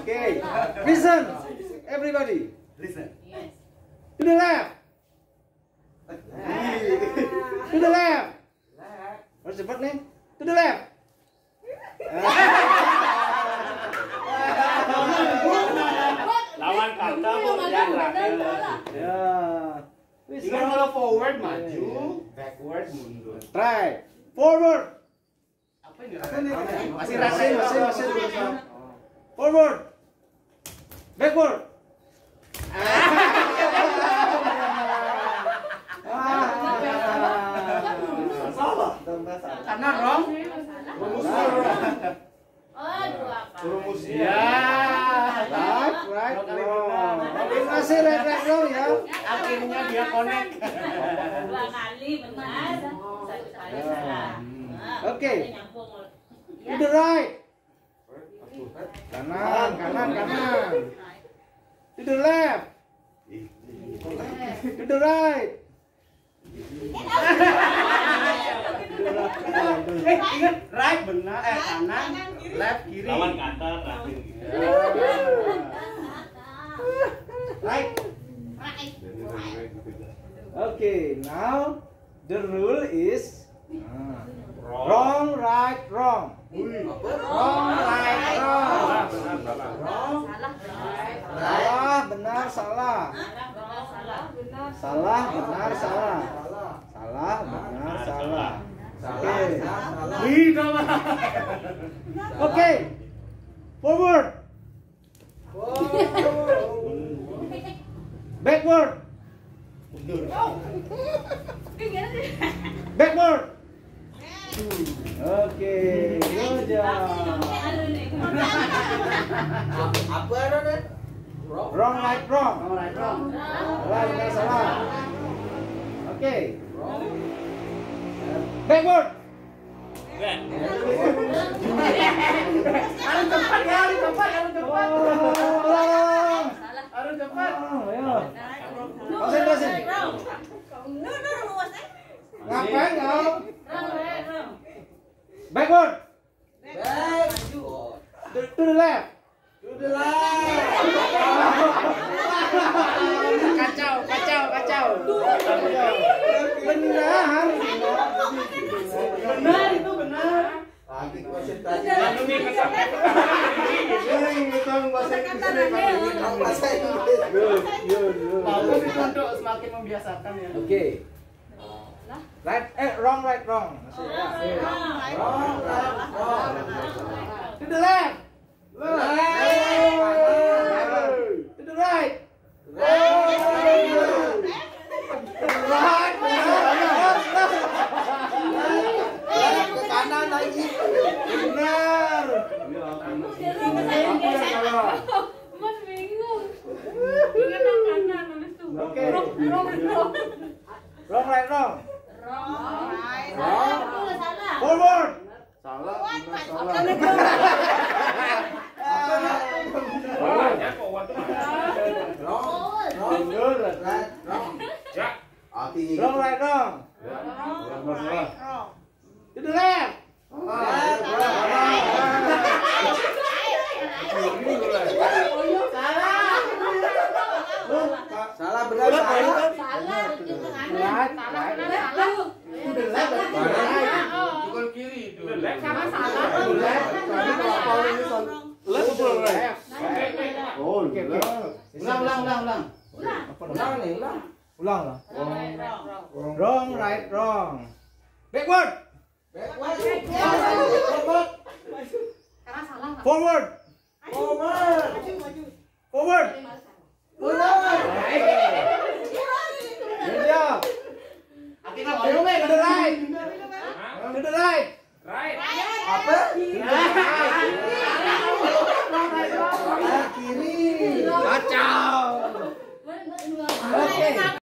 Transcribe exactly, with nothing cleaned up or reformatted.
Okay. Listen, everybody. Listen. To the left. To the left. Harus cepat nih. To the left. Lawan kata yang rakyat. Ya. Ingat kalau forward maju, backward mundur. Try. Forward. Apa ini? Masih Masih, masih, masih berusaha. Forward. Backward. Salah. Karena wrong. Rumusnya wrong. Oh, dua kali. Rumusnya. Right, right, wrong. Masih right, right, wrong ya. Akhirnya dia connect. Dua kali benar, satu kali salah. Oke. To the right. Kanan, kanan, kanan. To the left. To the right. Eh, ingat right benar, eh kanan, left kiri. Lawan kata terakhir. Right. Okay, now the rule is uh, wrong, right, wrong. Wrong, right, wrong. Salah, benar, salah. Salah, benar, salah. Salah, benar, salah. Oke. Oke. Forward. Backward. Backward. Oke, good job. Apa ada? Wrong, right, wrong. Right, wrong. Salah, benar, salah. Oke. Backward. Harus cepat ya, harus cepat, harus cepat. Wrong. Harus cepat. Oh, ayo. Konsentrasi. Ngapain kau? Backward. To, to the left. To the left. Kacau, kacau, kacau. Benar. Benar itu benar. Lagi konsentrasi. Lalu nih kesampai bahasa Inggris. Good, good, good. Bagus itu untuk semakin membiasakan ya. Oke. Right, eh wrong, right, wrong. Masih ya. Wrong, right, wrong. To the left. To the right. Right. Ke kanan lagi. Benar. Mas bingung. Ingat yang kanan habis itu. Oke. Wrong, wrong, wrong. Wrong, right, wrong. Wrong. Wrong. Salah. Forward. Salah. Wrong, right, wrong. To the left. Salah benar salah. Salah. Right, Salah right. benar salah. Bukan kiri itu. Sama salah. Left to the left. Oh, Oke, oke. Ulang, ulang, ulang, ulang. Ulang nih, ulang. Ulang lah. Wrong. Wrong, right, wrong. Backward. Karena salah. Forward. Forward. Forward. Forward. Good job. Akhirnya To the right. To the right. Right. apa? To the right.